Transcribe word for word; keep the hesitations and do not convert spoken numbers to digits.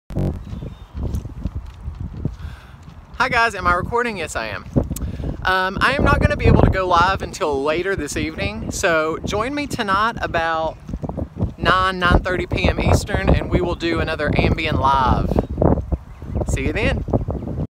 Hi guys, am I recording? Yes, I am. Um, I am not going to be able to go live until later this evening, so join me tonight about nine, nine thirty p m Eastern, and we will do another ambient live. See you then.